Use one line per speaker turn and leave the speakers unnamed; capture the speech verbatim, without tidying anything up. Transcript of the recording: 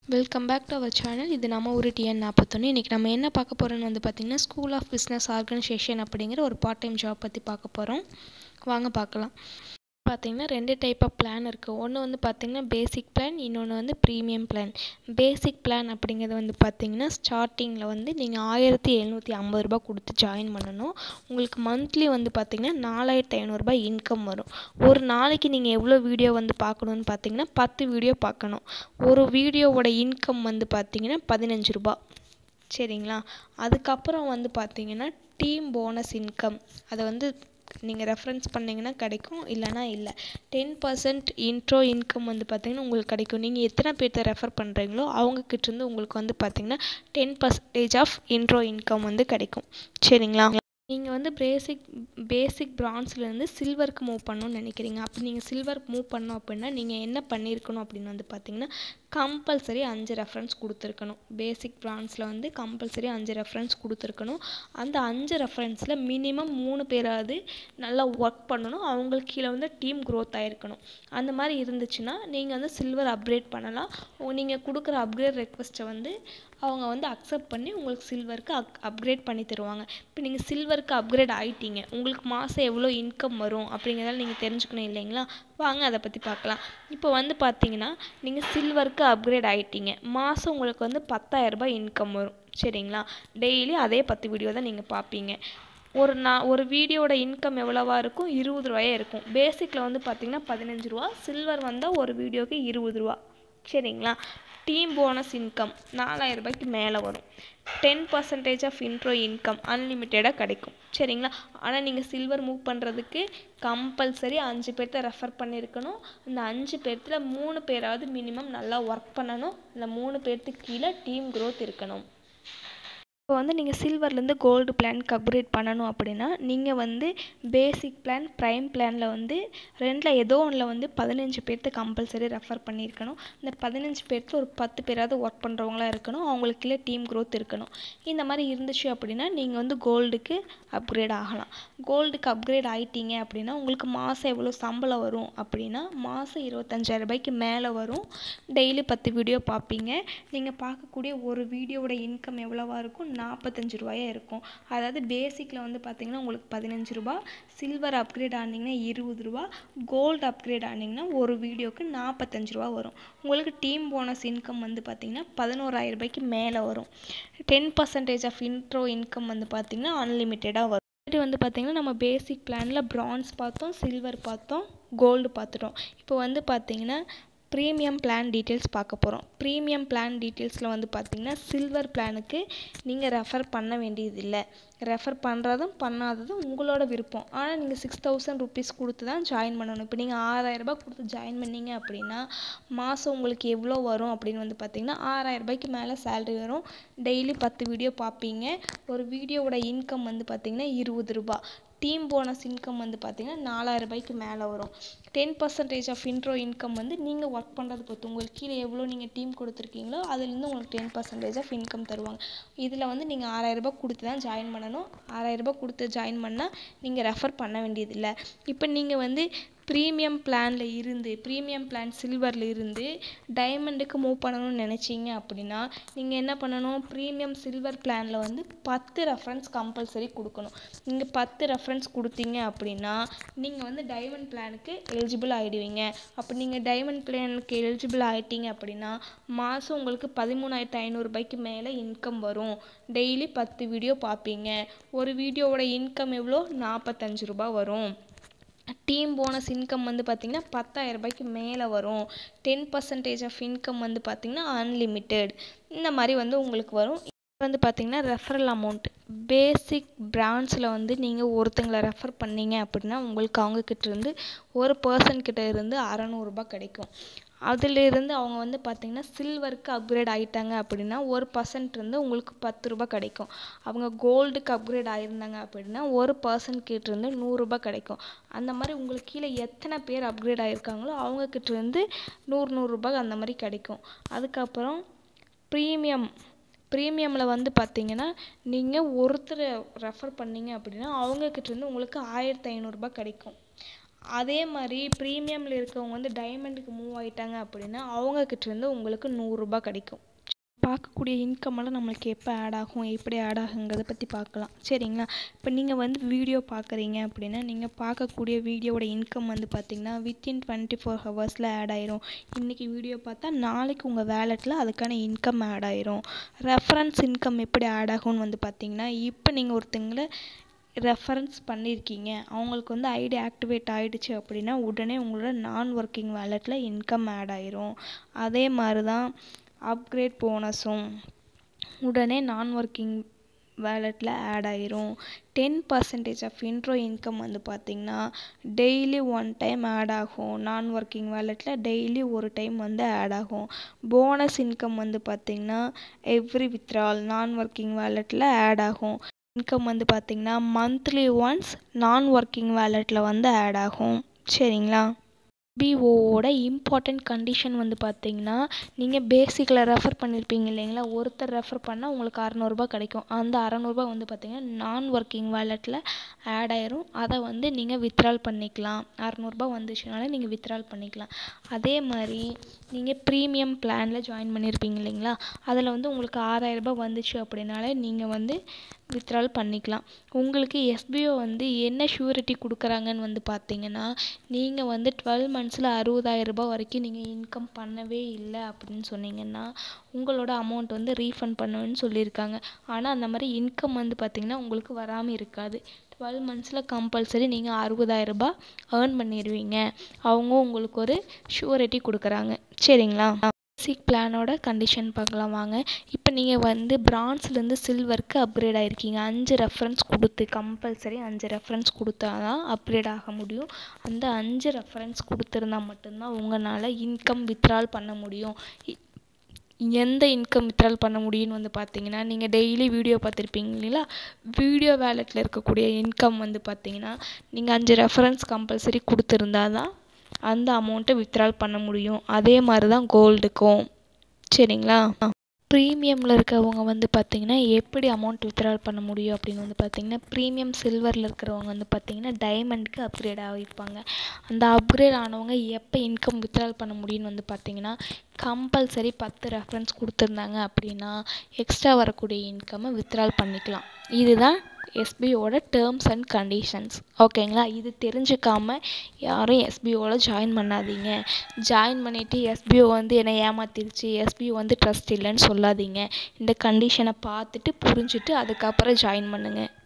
Welcome back to our channel. இது நம்ம ஒரு டிஎன் நாற்பத்தொன்று. இன்றைக்கி நம்ம என்ன பார்க்க போகிறோன்னு வந்து பார்த்திங்கன்னா, ஸ்கூல் ஆஃப் பிஸ்னஸ் ஆர்கனைசேஷன் அப்படிங்கிற ஒரு பார்ட் டைம் ஜாப் பற்றி பார்க்க போகிறோம். வாங்க பார்க்கலாம். பார்த்திங்கன்னா ரெண்டு டைப் ஆஃப் பிளான் இருக்குது. ஒன்று வந்து பார்த்திங்கன்னா பேசிக் பிளான், இன்னொன்று வந்து ப்ரீமியம் பிளான். பேசிக் பிளான் அப்படிங்கிறது வந்து பார்த்திங்கன்னா ஸ்டார்டிங்கில் வந்து நீங்கள் ஆயிரத்தி எழுநூற்றி ஐம்பது ரூபா கொடுத்து ஜாயின் பண்ணணும். உங்களுக்கு மந்த்லி வந்து பார்த்திங்கன்னா நாலாயிரத்தி ஐநூறுரூபா இன்கம் வரும். ஒரு நாளைக்கு நீங்கள் எவ்வளோ வீடியோ வந்து பார்க்கணுன்னு பார்த்திங்கன்னா பத்து வீடியோ பார்க்கணும். ஒரு வீடியோவோட இன்கம் வந்து பார்த்திங்கன்னா பதினஞ்சு ரூபா. சரிங்களா? அதுக்கப்புறம் வந்து பார்த்திங்கன்னா டீம் போனஸ் இன்கம், அதை வந்து நீங்கள் ரெஃபரன்ஸ் பண்ணிங்கன்னா கிடைக்கும், இல்லைனா இல்லை. டென் பர்சன்ட் இன்ட்ரோ இன்கம் வந்து பார்த்திங்கன்னா உங்களுக்கு கிடைக்கும். நீங்கள் எத்தனை பேர்த்த ரெஃபர் பண்ணுறீங்களோ அவங்கக்கிட்டேருந்து உங்களுக்கு வந்து பார்த்திங்கன்னா ten percentage of intro income வந்து கிடைக்கும். சரிங்களா? நீங்கள் வந்து பேசிக் பேசிக் பிரான்ஸ்லேருந்து சில்வருக்கு மூவ் பண்ணணும்னு நினைக்கிறீங்க. அப்படி நீங்கள் சில்வருக்கு மூவ் பண்ணோம் அப்படின்னா நீங்கள் என்ன பண்ணியிருக்கணும் அப்படின்னு வந்து பார்த்தீங்கன்னா கம்பல்சரி அஞ்சு ரெஃபரன்ஸ் கொடுத்துருக்கணும். பேசிக் பிரான்ஸில் வந்து கம்பல்சரி அஞ்சு ரெஃபரன்ஸ் கொடுத்துருக்கணும். அந்த அஞ்சு ரெஃபரன்ஸில் மினிமம் மூணு பேராவது நல்லா ஒர்க் பண்ணணும். அவங்களுக்கு கீழே வந்து டீம் க்ரோத் ஆகிருக்கணும். அந்த மாதிரி இருந்துச்சுன்னா நீங்கள் வந்து சில்வர் அப்கிரேட் பண்ணலாம். நீங்கள் கொடுக்குற அப்கிரேட் ரெக்வஸ்ட்டை வந்து அவங்க வந்து அக்செப்ட் பண்ணி உங்களுக்கு சில்வருக்கு அக் அப்கிரேட் பண்ணி தருவாங்க. இப்போ நீங்கள் சில்வருக்கு அப்கிரேட் ஆகிட்டீங்க, உங்களுக்கு மாதம் எவ்வளோ இன்கம் வரும் அப்படிங்கிறதால நீங்கள் தெரிஞ்சுக்கணும் இல்லைங்களா? வாங்க அதை பற்றி பார்க்கலாம். இப்போ வந்து பார்த்தீங்கன்னா நீங்கள் சில்வருக்கு அப்கிரேட் ஆகிட்டீங்க, மாதம் உங்களுக்கு வந்து பத்தாயிரரூபா இன்கம் வரும். சரிங்களா? டெய்லி அதே பத்து வீடியோ தான் நீங்கள் பார்ப்பீங்க. ஒரு நான் ஒரு வீடியோட இன்கம் எவ்வளோவா இருக்கும்? இருபது ரூபாயே இருக்கும். பேசிக்கில் வந்து பார்த்திங்கன்னா பதினஞ்சு ரூபா, சில்வர் வந்தால் ஒரு வீடியோக்கு இருபது ரூபா. சரிங்களா? டீம் போனஸ் இன்கம் நாலாயிரம் ரூபாய்க்கு மேலே வரும். Ten percentage of intro income அன்லிமிட்டடாக கிடைக்கும். சரிங்களா? ஆனால் நீங்கள் சில்வர் மூவ் பண்ணுறதுக்கு கம்பல்சரி அஞ்சு பேர்த்த ரெஃபர் பண்ணியிருக்கணும். அந்த அஞ்சு பேர்த்தில் மூணு பேராவது மினிமம் நல்லா ஒர்க் பண்ணணும். இல்லை மூணு பேர்த்துக்கு கீழே டீம் க்ரோத் இருக்கணும். இப்போ வந்து நீங்கள் சில்வர்லேருந்து கோல்டு பிளானுக்கு அப்கிரேட் பண்ணணும் அப்படின்னா நீங்கள் வந்து பேசிக் பிளான், ப்ரைம் பிளானில் வந்து ரெண்டில் ஏதோ ஒன்றில் வந்து பதினஞ்சு பேர்த்து கம்பல்சரி ரெஃபர் பண்ணியிருக்கணும். இந்த பதினஞ்சு பேர்த்து ஒரு பத்து பேராவது ஒர்க் பண்ணுறவங்களா இருக்கணும். அவங்களுக்கு கீழே டீம் க்ரோத் இருக்கணும். இந்த மாதிரி இருந்துச்சு அப்படின்னா நீங்கள் வந்து கோல்டுக்கு அப்கிரேட் ஆகலாம். கோல்டுக்கு அப்கிரேட் ஆகிட்டீங்க அப்படின்னா உங்களுக்கு மாதம் எவ்வளோ சம்பளம் வரும் அப்படின்னா மாதம் இருபத்தஞ்சாயிரம் ரூபாய்க்கு மேலே வரும். டெய்லி பத்து வீடியோ பார்ப்பீங்க. நீங்கள் பார்க்கக்கூடிய ஒரு வீடியோவோட இன்கம் எவ்வளோவா இருக்கும்? நாற்பத்தஞ்சு ரூபாயாக இருக்கும். அதாவது பேசிக்கில் வந்து பார்த்திங்கன்னா உங்களுக்கு பதினஞ்சு ரூபா, சில்வர் அப்கிரேட் ஆனிங்கன்னா இருபது ரூபா, கோல்டு அப்கிரேட் ஆனிங்கன்னா ஒரு வீடியோக்கு நாற்பத்தஞ்சு ரூபா வரும். உங்களுக்கு டீம் போனஸ் இன்கம் வந்து பார்த்திங்கன்னா பதினோராயிரம் ரூபாய்க்கு மேலே வரும். Ten percentage of intro income வந்து பார்த்திங்கன்னா அன்லிமிட்டடாக வரும். இது வந்து பார்த்திங்கன்னா நம்ம பேசிக் பிளானில் பிரான்ஸ் பார்த்தோம், சில்வர் பார்த்தோம், கோல்டு பார்த்துட்டோம். இப்போ வந்து பார்த்திங்கன்னா ப்ரீமியம் பிளான் டீட்டெயில்ஸ் பார்க்க போகிறோம். ப்ரீமியம் பிளான் டீட்டெயில்ஸில் வந்து பார்த்திங்கன்னா சில்வர் பிளானுக்கு நீங்கள் ரெஃபர் பண்ண வேண்டியதில்லை. ரெஃபர் பண்ணுறதும் பண்ணாததும் உங்களோட விருப்பம். ஆனால் நீங்கள் சிக்ஸ் தௌசண்ட் ருபீஸ் கொடுத்து தான் ஜாயின் பண்ணணும். இப்போ நீங்கள் ஆறாயிரரூபா கொடுத்து ஜாயின் பண்ணிங்க அப்படின்னா மாதம் உங்களுக்கு எவ்வளோ வரும் அப்படின்னு வந்து பார்த்திங்கன்னா ஆறாயிரம் ரூபாய்க்கு மேலே சேலரி வரும். டெய்லி பத்து வீடியோ பார்ப்பீங்க. ஒரு வீடியோவோட இன்கம் வந்து பார்த்திங்கன்னா இருபது ரூபா. டீம் போனஸ் இன்கம் வந்து பார்த்திங்கன்னா நாலாயிரம் ரூபாய்க்கு மேலே வரும். Ten percentage of intro income வந்து நீங்கள் ஒர்க் பண்ணுறது பொறுத்து. உங்களுக்கு கீழே எவ்வளோ நீங்கள் டீம் கொடுத்துருக்கீங்களோ அதுலேருந்து உங்களுக்கு டென் பர்சன்டேஜ் ஆஃப் இன்கம் தருவாங்க. இதில் வந்து நீங்கள் ஆறாயிரரூபா கொடுத்து தான் ஜாயின் பண்ணணும். ஆறாயிரரூபா கொடுத்து ஜாயின் பண்ணால் நீங்கள் ரெஃபர் பண்ண வேண்டியதில்லை. இப்போ நீங்கள் வந்து ப்ரீமியம் பிளானில் இருந்து ப்ரீமியம் பிளான் சில்வரில் இருந்து டைமண்டுக்கு மூவ் பண்ணணும்னு நினச்சிங்க அப்படின்னா நீங்கள் என்ன பண்ணணும்? ப்ரீமியம் சில்வர் பிளானில் வந்து பத்து ரெஃபரன்ஸ் கம்பல்சரி கொடுக்கணும். நீங்கள் பத்து ரெஃபரன்ஸ் கொடுத்தீங்க அப்படின்னா நீங்கள் வந்து டைமண்ட் பிளானுக்கு எலிஜிபிள் ஆகிடுவீங்க. அப்போ நீங்கள் டைமண்ட் பிளானுக்கு எலிஜிபிள் ஆகிட்டீங்க அப்படின்னா மாதம் உங்களுக்கு பதிமூணாயிரத்து ஐநூறுரூபாய்க்கு மேலே இன்கம் வரும். டெய்லி பத்து வீடியோ பார்ப்பீங்க. ஒரு வீடியோவோட இன்கம் எவ்வளோ? நாற்பத்தஞ்சு ரூபா வரும். டீம் போனஸ் இன்கம் வந்து பார்த்திங்கன்னா பத்தாயிரம் ரூபாய்க்கு மேலே வரும். டென் பர்சன்டேஜ் ஆஃப் இன்கம் வந்து பார்த்திங்கன்னா அன்லிமிட்டெட். இந்த மாதிரி வந்து உங்களுக்கு வரும். வந்து பார்த்திங்கன்னா ரெஃபரல் அமௌண்ட் பேசிக் பிரான்ச்சில் வந்து நீங்கள் ஒருத்தங்களை ரெஃபர் பண்ணீங்க அப்படின்னா உங்களுக்கு அவங்கக்கிட்ட இருந்து ஒரு பர்சன்கிட்ட இருந்து அறநூறுபா கிடைக்கும். அதிலிருந்து அவங்க வந்து பார்த்திங்கன்னா சில்வருக்கு அப்கிரேட் ஆகிட்டாங்க அப்படின்னா ஒரு பர்சன்ட் இருந்து உங்களுக்கு பத்து ரூபா கிடைக்கும். அவங்க கோல்டுக்கு அப்கிரேட் ஆகியிருந்தாங்க அப்படின்னா ஒரு பர்சன்ட் கிட்டேருந்து நூறுரூபா கிடைக்கும். அந்த மாதிரி உங்களுக்கு கீழே எத்தனை பேர் அப்கிரேட் ஆகியிருக்காங்களோ அவங்கக்கிட்டேருந்து நூறு நூறுரூபா அந்த மாதிரி கிடைக்கும். அதுக்கப்புறம் ப்ரீமியம் ப்ரீமியமில் வந்து பார்த்திங்கன்னா நீங்கள் ஒருத்தர் ரெஃபர் பண்ணீங்க அப்படின்னா அவங்கக்கிட்டேருந்து உங்களுக்கு ஆயிரத்தி ஐநூறுரூபா கிடைக்கும். அதே மாதிரி ப்ரீமியமில் இருக்கவங்க வந்து டைமண்டுக்கு மூவ் ஆகிட்டாங்க அப்படின்னா அவங்கக்கிட்டேருந்து உங்களுக்கு நூறுரூபா கிடைக்கும். பார்க்கக்கூடிய இன்கம்மெல்லாம் நம்மளுக்கு எப்போ ஆட் ஆகும், எப்படி ஆட் ஆகுங்கிறத பற்றி பார்க்கலாம். சரிங்களா? இப்போ நீங்கள் வந்து வீடியோ பார்க்குறீங்க அப்படின்னா நீங்கள் பார்க்கக்கூடிய வீடியோவோட இன்கம் வந்து பார்த்திங்கன்னா வித்தின் டுவெண்ட்டி ஃபோர் ஹவர்ஸில் ஆட் ஆயிரும். இன்றைக்கி வீடியோ பார்த்தா நாளைக்கு உங்கள் வேலெட்டில் அதுக்கான இன்கம் ஆட் ஆயிரும். ரெஃபரன்ஸ் இன்கம் எப்படி ஆட் ஆகும்னு வந்து பார்த்திங்கன்னா இப்போ நீங்கள் ஒருத்தங்களை ரெஃபரன்ஸ் பண்ணியிருக்கீங்க, அவங்களுக்கு வந்து ஐடி ஆக்டிவேட் ஆகிடுச்சு அப்படின்னா உடனே உங்களோட நான் ஒர்க்கிங் வேலெட்டில் இன்கம் ஆட் ஆயிரும். அதே மாதிரி தான் அப்கிரேட் போனஸும் உடனே நான் ஒர்க்கிங் வேலெட்டில் ஆட் ஆயிரும். Ten percentage of intro income வந்து பார்த்திங்கன்னா டெய்லி ஒன் டைம் ஆட் ஆகும். நான் ஒர்க்கிங் வேலெட்டில் டெய்லி ஒரு டைம் வந்து ஆட் ஆகும். போனஸ் இன்கம் வந்து பார்த்திங்கன்னா எவ்ரி வித்ரால் நான் ஒர்க்கிங் வேலெட்டில் ஆட் ஆகும். இன்கம் வந்து பார்த்திங்கன்னா மந்த்லி ஒன்ஸ் நான் ஒர்க்கிங் வேலெட்டில் வந்து ஆட் ஆகும். சரிங்களா? எஸ்பிஓவோட இம்பார்ட்டண்ட் கண்டிஷன் வந்து பார்த்திங்கன்னா நீங்கள் பேசிக்கில் ரெஃபர் பண்ணியிருப்பீங்க இல்லைங்களா, ஒருத்தர் ரெஃபர் பண்ணால் உங்களுக்கு அறநூறுபா கிடைக்கும். அந்த அறநூறுபா வந்து பார்த்திங்கன்னா நான் ஒர்க்கிங் வேலெட்டில் ஆட் ஆயிரும். அதை வந்து நீங்கள் வித்ட்ரால் பண்ணிக்கலாம். அறநூறுபா வந்துச்சுனால நீங்கள் வித்ட்ரால் பண்ணிக்கலாம். அதே மாதிரி நீங்கள் ப்ரீமியம் பிளானில் ஜாயின் பண்ணியிருப்பீங்க இல்லைங்களா, அதில் வந்து உங்களுக்கு ஆறாயிரரூபா வந்துச்சு அப்படின்னாலே நீங்கள் வந்து வித்ட்ரால் பண்ணிக்கலாம். உங்களுக்கு எஸ்பிஓ வந்து என்ன ஷூரிட்டி கொடுக்குறாங்கன்னு வந்து பார்த்திங்கன்னா நீங்கள் வந்து டுவெல் மந்த்ஸில் அறுபதாயிரம் ரூபாய் வரைக்கும் நீங்கள் இன்கம் பண்ணவே இல்லை அப்படின்னு சொன்னீங்கன்னா உங்களோட அமௌண்ட் வந்து ரீஃபண்ட் பண்ணுவேன்னு சொல்லியிருக்காங்க. ஆனால் அந்த மாதிரி இன்கம் வந்து பார்த்திங்கன்னா உங்களுக்கு வராமல் இருக்காது. டுவெல் மந்த்ஸில் கம்பல்சரி நீங்கள் அறுபதாயிரம் ரூபாய் ஏர்ன் பண்ணிடுவீங்க. அவங்க உங்களுக்கு ஒரு ஷூரிட்டி கொடுக்குறாங்க. சரிங்களா? பேசிக் பிளானோட கண்டிஷன் பார்க்கலாம் வாங்க. இப்போ நீங்கள் வந்து பிரான்ஸ்லேருந்து சில்வருக்கு அப்கிரேட் ஆகிருக்கீங்க. அஞ்சு ரெஃபரன்ஸ் கொடுத்து கம்பல்சரி அஞ்சு ரெஃபரன்ஸ் கொடுத்தா தான் அப்கிரேட் ஆக முடியும். அந்த அஞ்சு ரெஃபரன்ஸ் கொடுத்துருந்தா மட்டும்தான் உங்களால் இன்கம் வித்ட்ரால் பண்ண முடியும். எந்த இன்கம் வித்ட்ரால் பண்ண முடியும்னு வந்து பார்த்தீங்கன்னா நீங்கள் டெய்லி வீடியோ பார்த்துருப்பீங்க இல்லைங்களா, வீடியோ வேலெட்டில் இருக்கக்கூடிய இன்கம் வந்து பார்த்தீங்கன்னா நீங்கள் அஞ்சு ரெஃபரன்ஸ் கம்பல்சரி கொடுத்துருந்தா தான் அந்த அமௌண்ட்டை வித்ட்ரால் பண்ண முடியும். அதே மாதிரி தான் கோல்டுக்கும். சரிங்களா? ப்ரீமியமில் இருக்கவங்க வந்து பார்த்திங்கன்னா எப்படி அமௌண்ட் வித்ட்ரால் பண்ண முடியும் அப்படின்னு வந்து பார்த்திங்கன்னா ப்ரீமியம் சில்வரில் இருக்கிறவங்க வந்து பார்த்திங்கன்னா டைமண்டுக்கு அப்கிரேட் ஆகிப்பாங்க. அந்த அப்கிரேட் ஆனவங்க எப்போ இன்கம் வித்ட்ரால் பண்ண முடியும்னு வந்து பார்த்திங்கன்னா கம்பல்சரி பத்து ரெஃபரன்ஸ் கொடுத்துருந்தாங்க அப்படின்னா எக்ஸ்ட்ரா வரக்கூடிய இன்கம்மை வித்ட்ரால் பண்ணிக்கலாம். இதுதான் எஸ்பிஓட டேர்ம்ஸ் அண்ட் கண்டிஷன்ஸ். ஓகேங்களா? இது தெரிஞ்சுக்காமல் யாரும் எஸ்பிஓவில் ஜாயின் பண்ணாதீங்க. ஜாயின் பண்ணிவிட்டு எஸ்பிஓ வந்து என்னை ஏமாத்திருச்சு, எஸ்பிஓ வந்து ட்ரஸ்ட் இல்லைன்னு சொல்லாதீங்க. இந்த கண்டிஷனை பார்த்துட்டு புரிஞ்சுட்டு அதுக்கப்புறம் ஜாயின் பண்ணுங்கள்.